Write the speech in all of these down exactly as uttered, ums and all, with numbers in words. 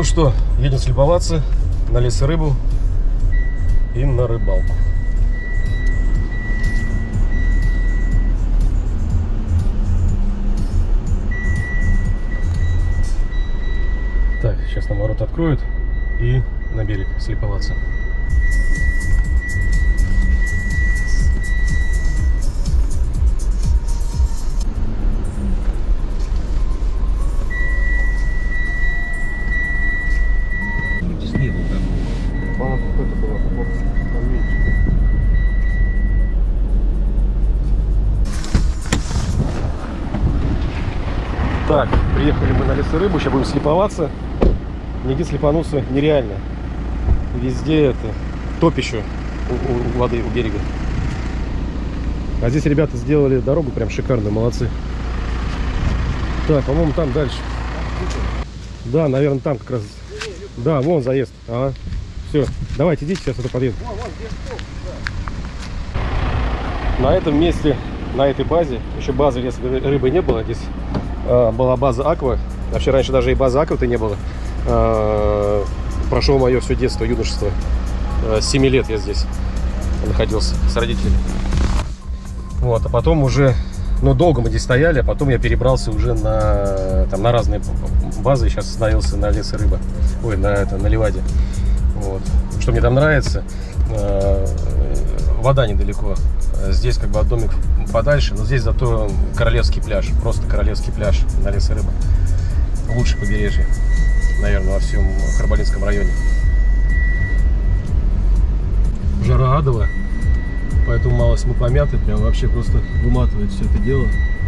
Ну что, едем слеповаться на лесорыбу и на рыбалку. Так, сейчас нам ворот откроют и на берег слеповаться. Так, приехали мы на лесорыбу, сейчас будем слеповаться. Нигде слепануться нереально. Везде это топище у, у воды, у берега. А здесь ребята сделали дорогу прям шикарную, молодцы. Так, по-моему, там дальше. Да, наверное, там как раз. Да, вон заезд. Ага. Все, давайте идите, сейчас это подъеду. На этом месте, на этой базе, еще базы лесорыбы не было. Здесь э, была база Аква. Вообще раньше даже и базы Аква-то не было. Э, прошло мое все детство, юношество. Э, с семи лет я здесь находился с родителями. Вот, а потом уже, ну, долго мы здесь стояли, а потом я перебрался уже на, там, на разные базы. Сейчас остановился на лесорыба. Ой, на, это, на Ливаде. Вот. Что мне там нравится, э, вода недалеко. Здесь как бы от домик подальше, но здесь зато королевский пляж. Просто королевский пляж на лесорыба. Лучшее побережье, наверное, во всем Харбалинском районе. Жара адовая, поэтому малость мы помяты. Прям вообще просто выматывает все это дело.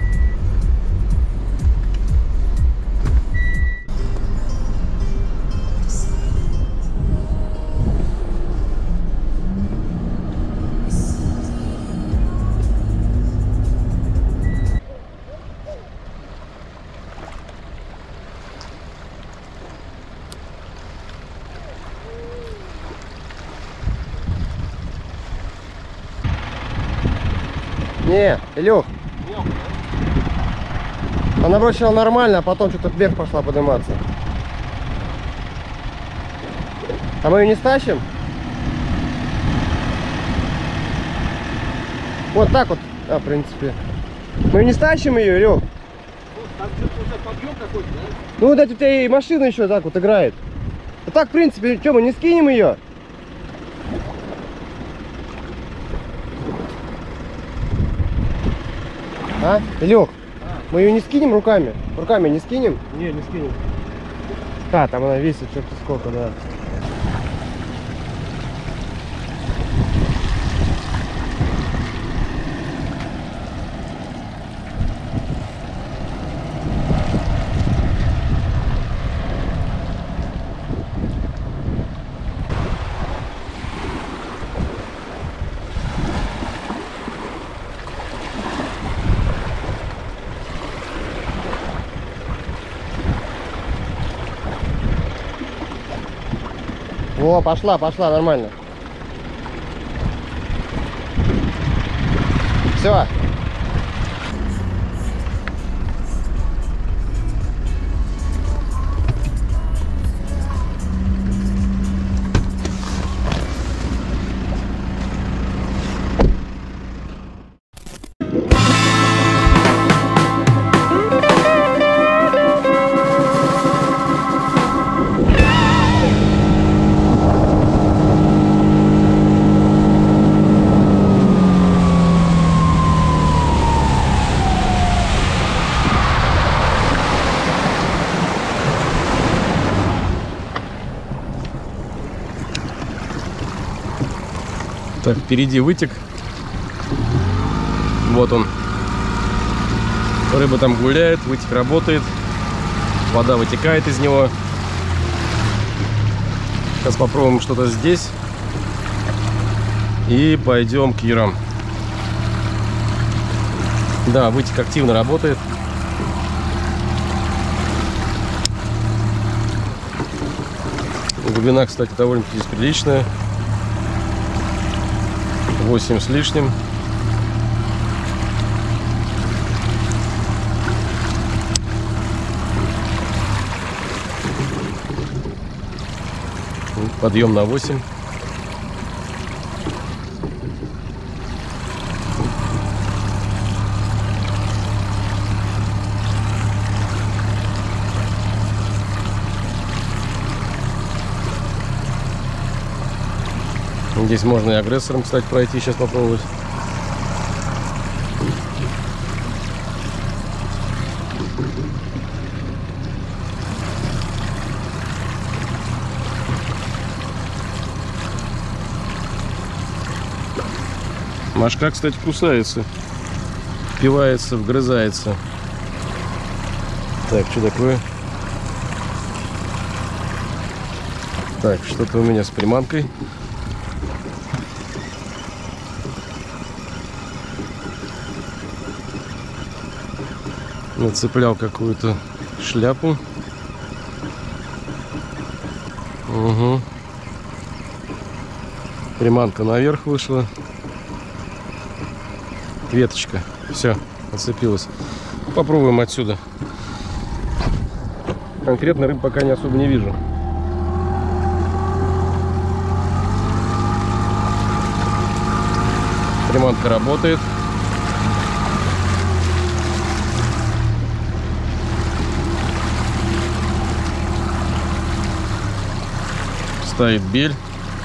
Не, Илюх. Она бросила нормально, а потом что-то вверх пошла подниматься. А мы ее не стащим? Вот так вот, а, в принципе. Мы ее не стащим ее, Илюх? Там что-то уже подъем какой-то, да? Ну вот эта у тебя и машина еще так вот играет. А так, в принципе, что, мы не скинем ее? А, Илюх, а. Мы ее не скинем руками? Руками не скинем? Не, не скинем. Да, там она весит что-то сколько, да. О, пошла, пошла, нормально. Все. Так, впереди вытек. Вот он. Рыба там гуляет, вытек работает. Вода вытекает из него. Сейчас попробуем что-то здесь. И пойдем к ярам. Да, вытек активно работает. Глубина, кстати, довольно-таки здесь приличная. восемь с лишним. Подъем на восемь. Здесь можно и агрессором, кстати, пройти, сейчас попробовать. Машка, кстати, кусается, впивается, вгрызается. Так, что такое? Так, что-то у меня с приманкой. Нацеплял какую-то шляпу. Угу. Приманка наверх вышла. Веточка. Все, отцепилась. Попробуем отсюда. Конкретно рыб пока не особо не вижу. Приманка работает. Стоит бель.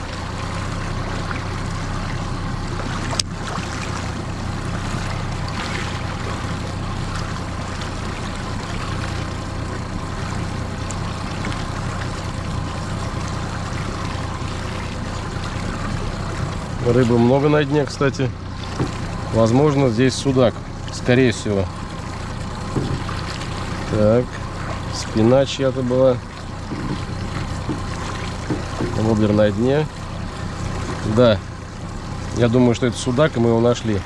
Рыбы много на дне, кстати. Возможно, здесь судак. Скорее всего. Так. Спина чья-то была. Воблер на дне. Да. Я думаю, что это судак, и мы его нашли.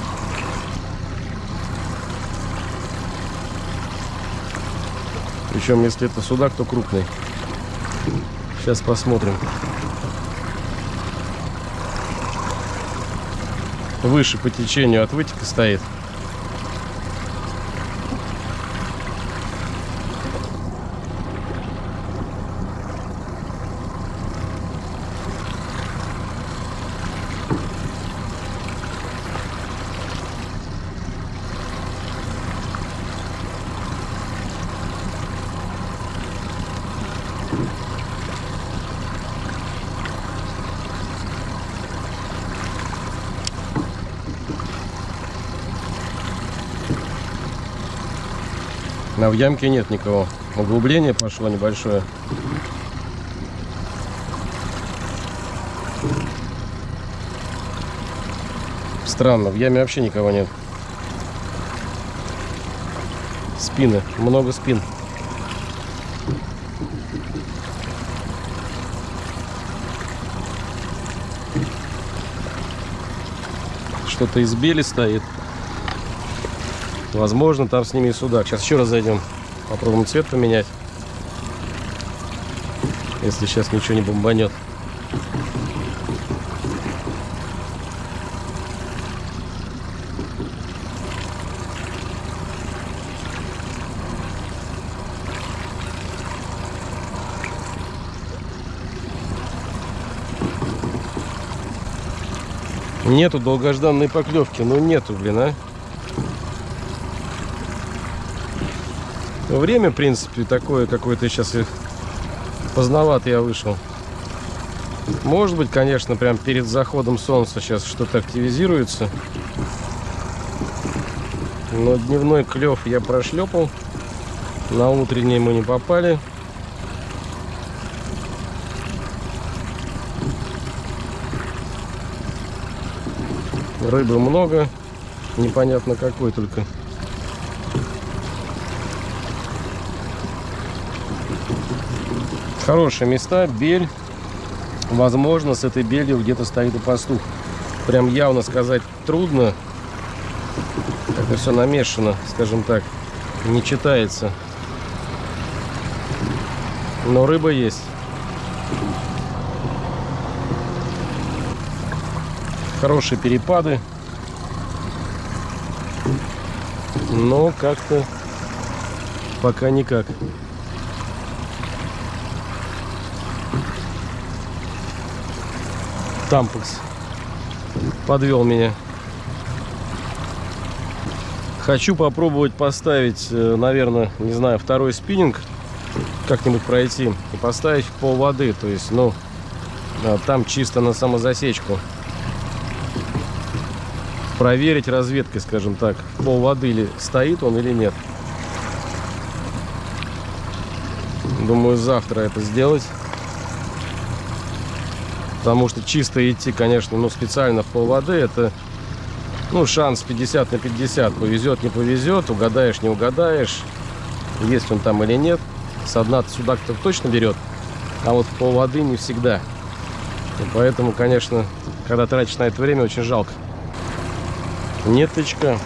Причем, если это судак, то крупный. Сейчас посмотрим. Выше по течению от вытека стоит. А в ямке нет никого. Углубление пошло небольшое. Странно, в яме вообще никого нет. Спины, много спин. Что-то из бели стоит. Возможно, там с ними и судак. Сейчас еще раз зайдем. Попробуем цвет поменять. Если сейчас ничего не бомбанет. Нету долгожданной поклевки. Ну нету, блин, а. Время, в принципе, такое какое-то сейчас и поздновато я вышел. Может быть, конечно, прям перед заходом солнца сейчас что-то активизируется. Но дневной клев я прошлепал. На утренний мы не попали. Рыбы много. Непонятно какой только. Хорошие места, бель. Возможно, с этой белью где-то стоит и пастух. Прям явно сказать трудно. Это все намешано, скажем так. Не читается. Но рыба есть. Хорошие перепады. Но как-то пока никак. Тампекс подвел меня. Хочу попробовать поставить, наверное, не знаю, второй спиннинг, как-нибудь пройти и поставить в пол воды. То есть, ну, там чисто на самозасечку. Проверить разведкой, скажем так, пол воды ли стоит он или нет. Думаю, завтра это сделать. Потому что чисто идти, конечно, ну, специально в пол воды, это, ну, шанс пятьдесят на пятьдесят. Повезет, не повезет, угадаешь, не угадаешь, есть он там или нет. Со дна сюда кто-то точно берет, а вот в пол воды не всегда. И поэтому, конечно, когда тратишь на это время, очень жалко. Неточка.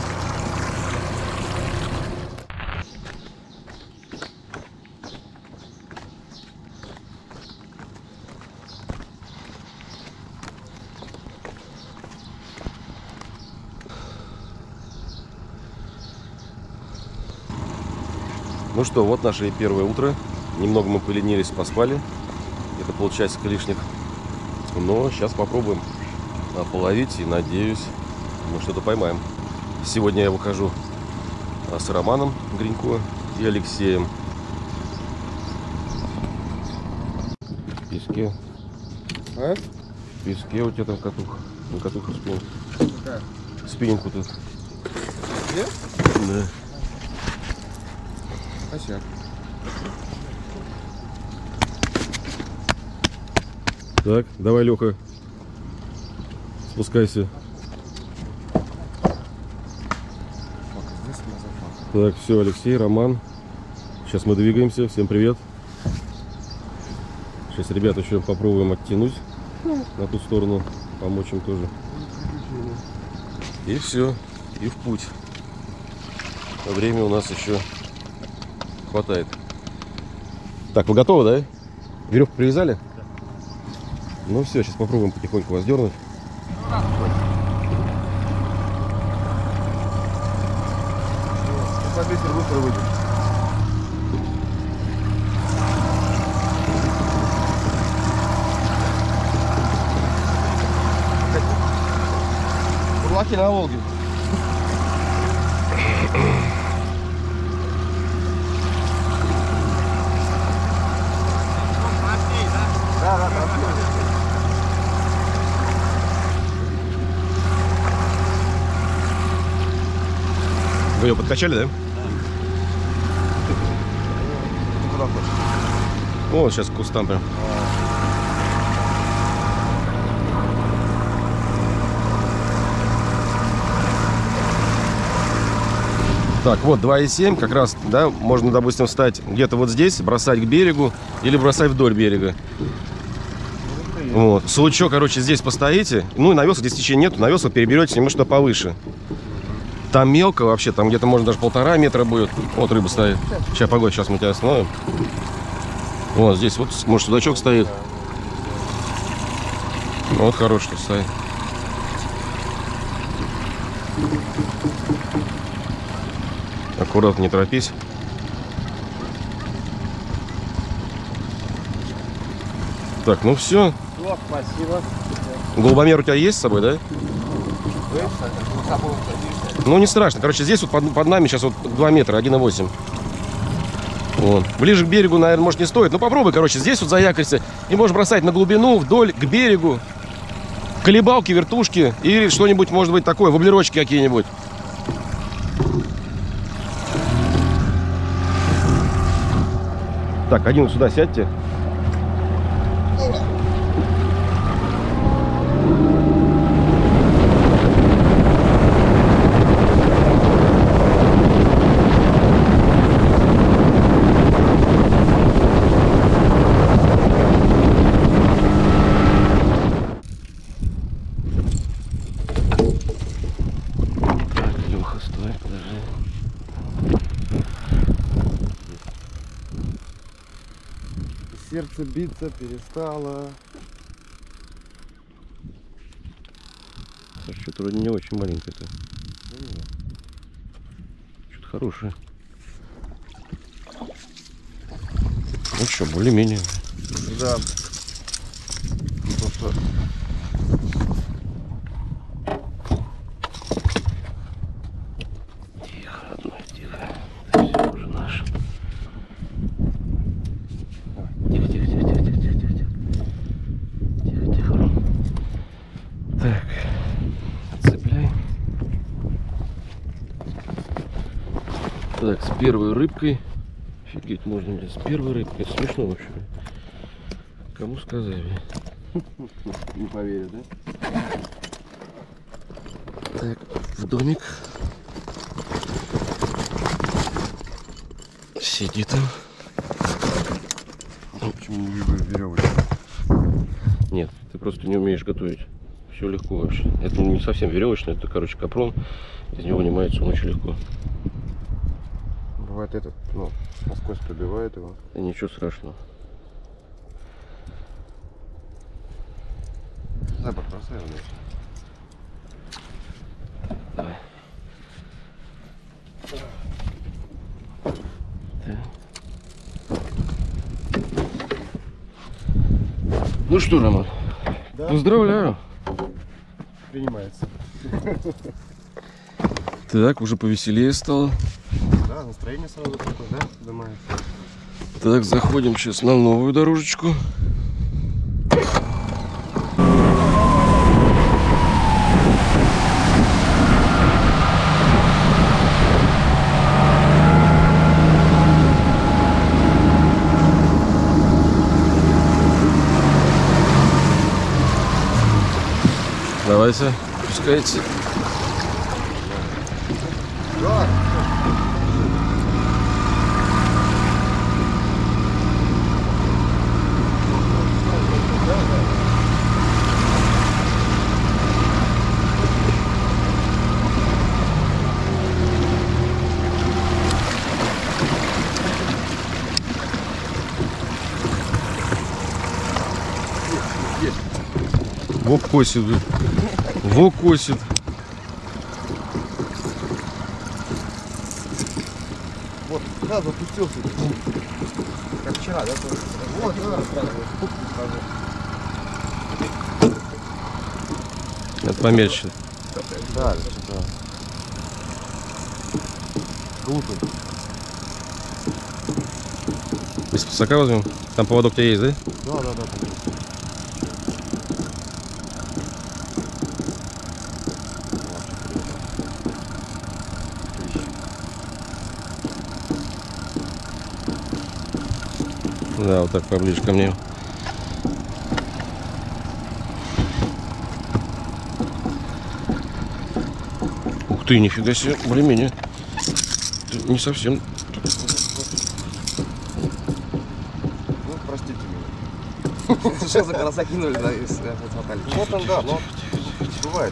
Ну что, вот наше первое утро. Немного мы поленились, поспали. Это полчасика лишних. Но сейчас попробуем половить и, надеюсь, мы что-то поймаем. Сегодня я выхожу с Романом Гринько и Алексеем. В песке. А? В песке у тебя там катуха. Не катуха, спиннинг. Какая? Спиннинг вот этот. Где? Да. Косяк. Так, давай, Леха. Спускайся. Так, все, Алексей, Роман. Сейчас мы двигаемся. Всем привет. Сейчас, ребят, еще попробуем оттянуть на ту сторону. Помочь им тоже. И все. И в путь. Время у нас еще хватает. Так, вы готовы, да? Веревку привязали? Да. Ну все, сейчас попробуем потихоньку вас дернуть. Ветер быстро выйдет. Бурлаки на Волге. Да, да, да. Вы ее подкачали, да? Куда хочешь? О, сейчас к кустам прям. Так, вот два и семь как раз, да, можно, допустим, встать где-то вот здесь, бросать к берегу или бросать вдоль берега. Вот. Случок, короче, здесь постоите. Ну и на веслах здесь течения нету, на веслах переберете немножко повыше. Там мелко вообще, там где-то можно даже полтора метра будет. Вот рыба стоит. Сейчас, погодь, сейчас мы тебя остановим. Вот здесь вот, может, судачок стоит. Вот хороший что стоит. Аккуратно, не торопись. Так, ну все. О, спасибо. Голубомер у тебя есть с собой, да? Ну не страшно. Короче, здесь вот под, под нами сейчас вот два метра, один и восемь. Вот. Ближе к берегу, наверное, может не стоит. Ну попробуй, короче, здесь вот заякорься. И можешь бросать на глубину, вдоль, к берегу. Колебалки, вертушки. Или что-нибудь, может быть, такое, воблерочки какие-нибудь. Так, один вот сюда сядьте. Сердце биться перестало. Что-то вроде не очень маленькое-то. Что-то хорошее. Ну что, более-менее. Да. Просто Тихо, одной, тихо. Все уже наш. Тихо, тихо, тихо, тихо, тихо, тихо, тихо. Тихо, тихо. Так, отцепляй. Так, с первой рыбкой. Офигеть, можно, блин, с первой рыбкой. Это смешно вообще. Кому сказать, блин? Не поверю, да? Так, в домик. Сиди там. А почему не веревочку? Нет, ты просто не умеешь готовить. Все легко вообще. Это не совсем веревочный, это, короче, капрон. Из него вынимается он очень легко. Бывает этот, ну, насквозь пробивает его. И ничего страшного. Да, бросай его. Давай. Так. Ну что, Роман, Да? поздравляю. Принимается. Так, уже повеселее стало. Да, настроение сразу такое, да, поднимается. Так, заходим сейчас на новую дорожечку. Давайте, пускайте. Да. Во косит, блин. Во косит. Вот, да, запустился. Как вчера, да? Вот, да. Это помельче. Да, что-то. Круто. Без пасака возьмем. Там поводок у тебя есть, да? Да, да, да. Да, вот так поближе ко мне. Ух ты, нифига себе, более-менее. Не совсем. Ну, простите меня. Сейчас за глаза кинули, да, и смотали. Вот он, да, но бывает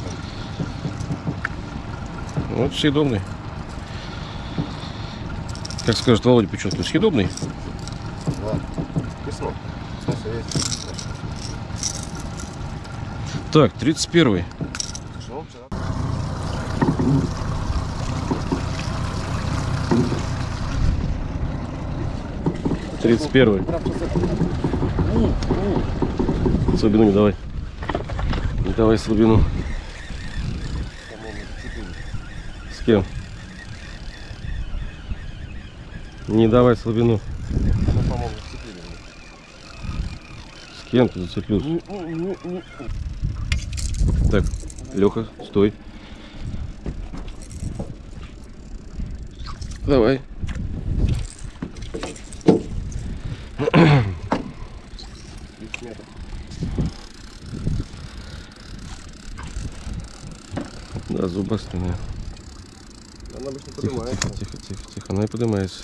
он. Вот съедобный. Как скажет Володя Печенкин, съедобный. Да. Кисло. Смысл есть. Так, тридцать первый. Слушай, он вчера... тридцать первый. Слабину не давай. Не давай слабину. С кем? Не давай слабину. Ну, по-моему, вцепили. С кем ты зацепился? Так, Леха, стой. Давай. Да, зубастая. Она обычно Тихо, поднимается. тихо, тихо, тихо, тихо. Она и поднимается.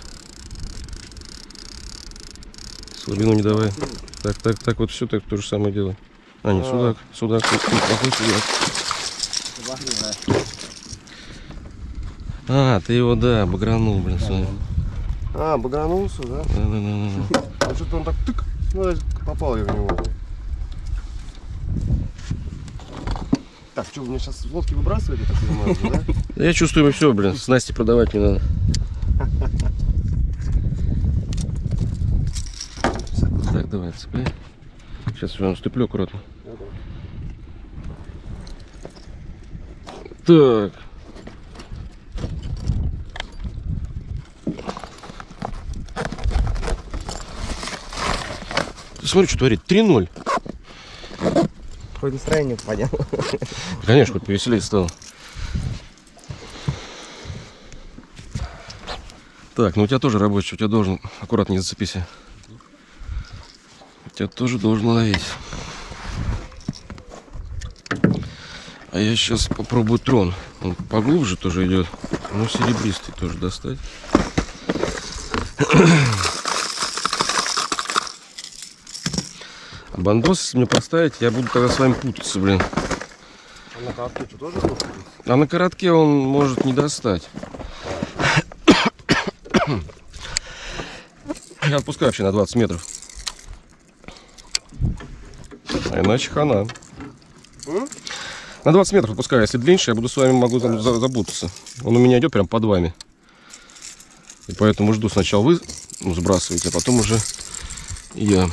Слабину не давай. Так, так, так, вот все так то же самое делай. А, нет, судак, судак, плохой судак. А, ты его, да, багранул, блин, смотри. А, багранулся, да? Да, да, да, да. А что-то он так тык, ну, попал я в него. Так, что, вы мне сейчас с лодки выбрасываете, так понимаю, да? Да я чувствую, все, блин, с Настей продавать не надо. Так, давай, цепляй. Сейчас я наступлю аккуратно. Так. Смотри, что творит. три ноль. Хоть настроение поднял. Конечно, хоть повеселее стало. Так, ну у тебя тоже рабочий, у тебя должен... Аккуратнее зацепись. У тебя тоже должен ловить. А я сейчас попробую трон. Он поглубже тоже идет. Ну, серебристый тоже достать. А бандос, если мне поставить, я буду тогда с вами путаться, блин. А на коротке что, тоже будет? А на коротке он может не достать. Я отпускаю вообще на двадцать метров. А иначе хана. М? На двадцать метров отпускаю. Если длиннее, я буду с вами могу там за- запутаться. Он у меня идет прям под вами. И поэтому жду сначала вы ну, сбрасываете, а потом уже я.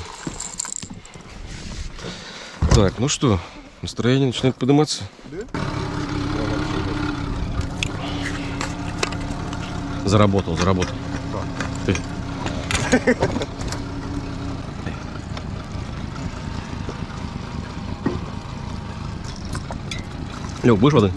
Так, ну что, настроение начинает подниматься. Заработал, заработал. Ты. Лёг, будешь воды?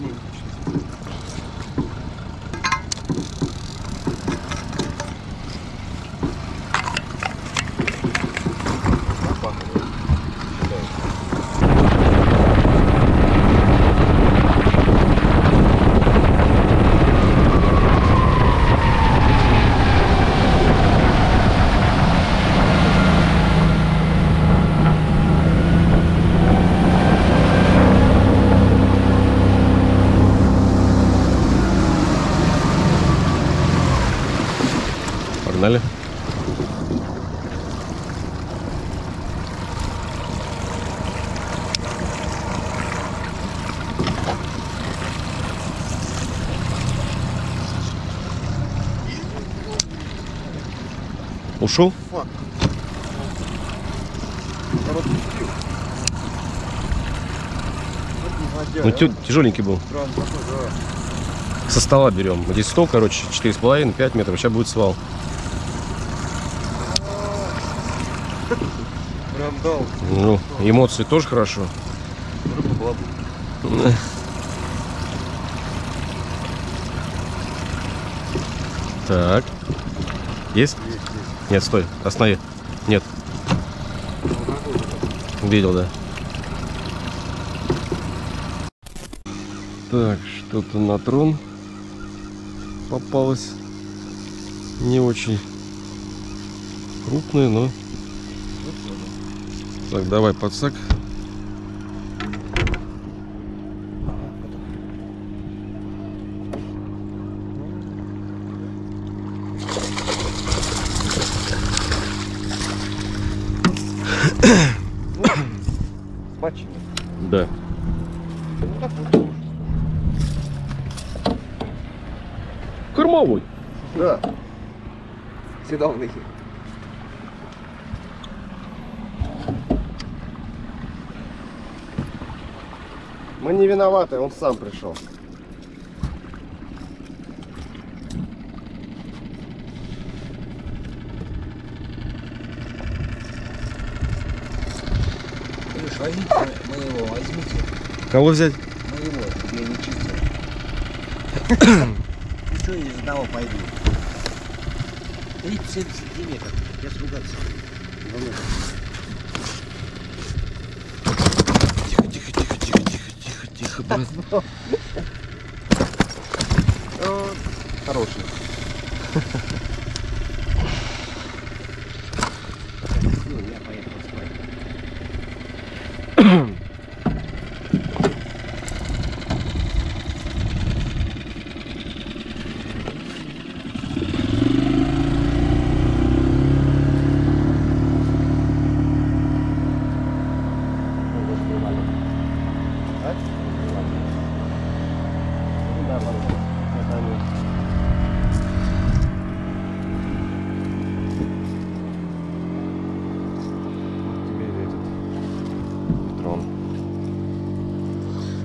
Погнали. Ушел? Фак. Короткий стрим. Ну тю- тяжеленький был. Прям такой, да. Со стола берем. Здесь стол, короче, четыре с половиной — пять метров. Сейчас будет свал. Прям дал. Ну, эмоции тоже хорошо. Рыба была бы. Так. Есть? Есть, есть. Нет, стой. Останови. Нет. Видел, да. Так, что-то на трон попалось. Не очень крупное, но... Так, давай подсак. С матчами. Да. Ну так вот. Кормовой. Да. Съедобный. Мы не виноваты, он сам пришел. Леш, возьмите моего, возьмите Кого взять? моего, чтобы я не чистил. Ну что, из одного пойду. тридцать сантиметров. Я сругаться. Тихо, тихо, тихо, тихо, тихо, тихо, тихо, брат. Хороший. Ну, я поехал спать.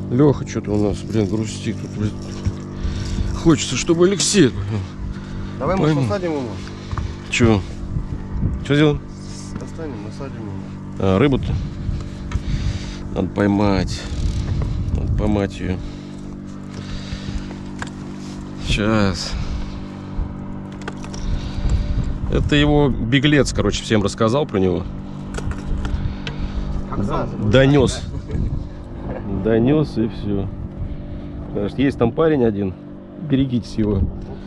Леха что-то у нас, блин, грустит. Тут, блин. Хочется, чтобы Алексей... Давай мы Пойму. посадим его. Че? Что сделаем? Достанем, насадим его. А, рыбу-то? Надо поймать. Надо поймать ее. Сейчас. Это его беглец, короче, всем рассказал про него. Да, Донес. Донес и все. Потому что есть там парень один. Берегитесь его.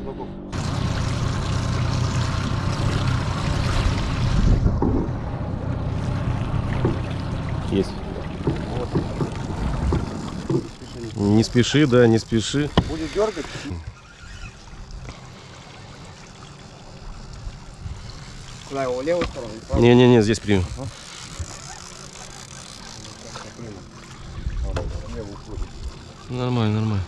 Есть. Не спеши, да, не спеши. Будет дергать. Куда его, левую сторону? правую? Не-не-не, здесь примем. Нормально, нормально.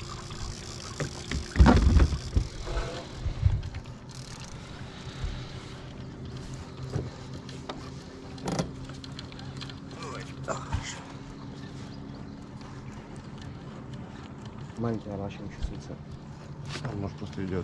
Маленький, наверное, вообще не чувствуется. Он, может, просто идет.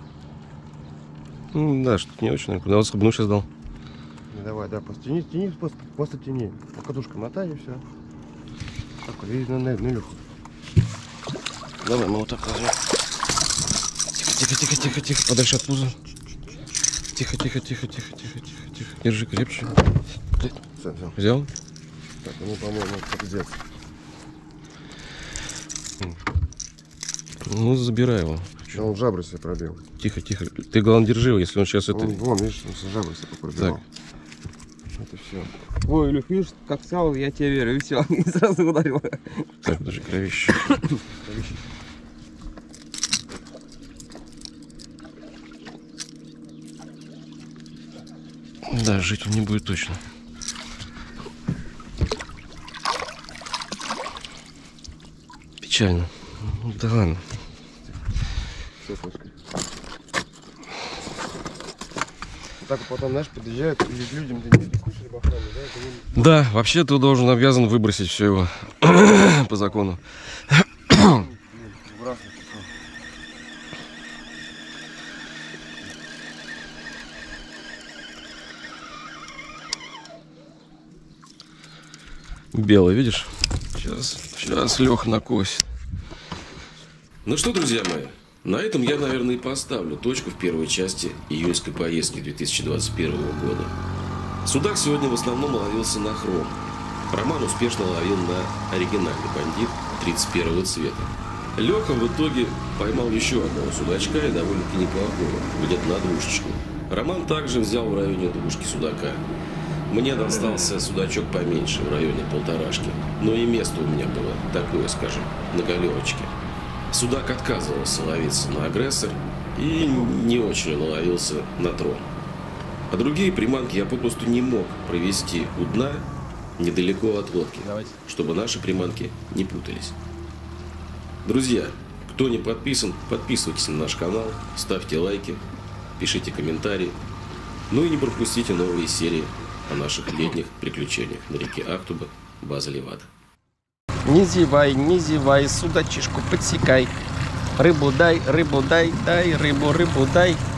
Ну, да, что-то не очень, наверное. Куда бы ну сейчас дал. Не давай, да, просто тяни, тяни, просто, просто тяни. По катушкам мотай и все. Так, иди на, на, на Леху. Давай, мы вот так возьмем. Тихо, тихо, тихо, тихо, тихо, подальше от пуза. Тихо, тихо, тихо, тихо, тихо, тихо, тихо. Держи крепче. Все, все. Взял? Так, ну, по-моему, пиздец. Ну, забирай его. Да он жабры себе пробил. Тихо, тихо. Ты, главное, держи его, если он сейчас это... Вон, вон, видишь, он жабры себе пробил. Так. Это все. Ой, Илюх, видишь, как сказал, я тебе верю, и все. И сразу ударил. Так, даже кровище. Да, жить он не будет точно. Печально. Ну, да ладно. Все, Сашка. Так потом, знаешь, подъезжают перед людям, ты не куча рыбоохраны, да? Это не... Да, вообще ты должен обязан выбросить все его по закону. Белый, видишь? Сейчас, сейчас Леха накосит. Ну что, друзья мои, на этом я, наверное, и поставлю точку в первой части июньской поездки две тысячи двадцать первого года. Судак сегодня в основном ловился на хром. Роман успешно ловил на оригинальный бандит тридцать первого цвета. Леха в итоге поймал еще одного судачка и довольно-таки неплохого, где-то на двушечку. Роман также взял в районе двушки судака. Мне достался судачок поменьше, в районе полторашки. Но и место у меня было такое, скажем, на галерочке. Судак отказывался ловиться на агрессор и не очень ловился на трон. А другие приманки я попросту не мог провести у дна недалеко от лодки, чтобы наши приманки не путались. Друзья, кто не подписан, подписывайтесь на наш канал, ставьте лайки, пишите комментарии. Ну и не пропустите новые серии о наших летних приключениях на реке Актуба, база Левада. Не зевай, не зевай, судачишку подсекай. Рыбу дай, рыбу дай, дай рыбу, рыбу дай.